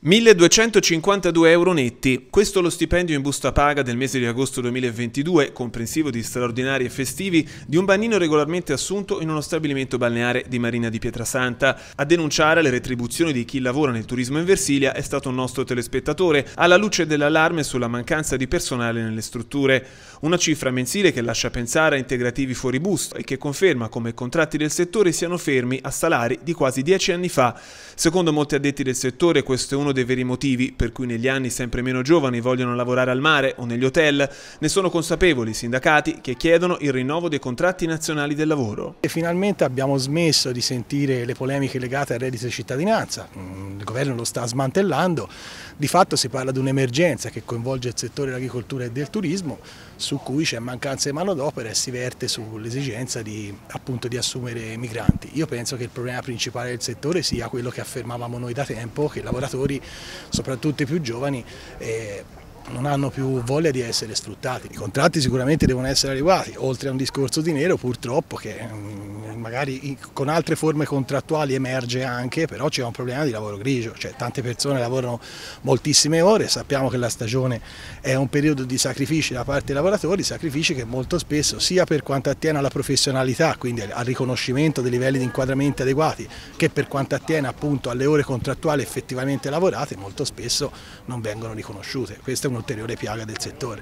1.252 € netti, questo lo stipendio in busta paga del mese di agosto 2022, comprensivo di straordinari e festivi, di un bagnino regolarmente assunto in uno stabilimento balneare di Marina di Pietrasanta. A denunciare le retribuzioni di chi lavora nel turismo in Versilia è stato un nostro telespettatore, alla luce dell'allarme sulla mancanza di personale nelle strutture. Una cifra mensile che lascia pensare a integrativi fuori busto e che conferma come i contratti del settore siano fermi a salari di quasi 10 anni fa. Secondo molti addetti del settore, questo è uno dei veri motivi per cui negli anni sempre meno giovani vogliono lavorare al mare o negli hotel. Ne sono consapevoli i sindacati che chiedono il rinnovo dei contratti nazionali del lavoro. E finalmente abbiamo smesso di sentire le polemiche legate al reddito di cittadinanza, il governo lo sta smantellando, di fatto si parla di un'emergenza che coinvolge il settore dell'agricoltura e del turismo, su cui c'è mancanza di manodopera e si verte sull'esigenza di assumere migranti. Io penso che il problema principale del settore sia quello che affermavamo noi da tempo, che i lavoratori, soprattutto i più giovani, non hanno più voglia di essere sfruttati. I contratti sicuramente devono essere adeguati, oltre a un discorso di nero purtroppo che magari con altre forme contrattuali emerge anche, però c'è un problema di lavoro grigio, cioè tante persone lavorano moltissime ore, sappiamo che la stagione è un periodo di sacrifici da parte dei lavoratori, sacrifici che molto spesso sia per quanto attiene alla professionalità, quindi al riconoscimento dei livelli di inquadramento adeguati, che per quanto attiene appunto alle ore contrattuali effettivamente lavorate, molto spesso non vengono riconosciute. Questa è un'ulteriore piaga del settore.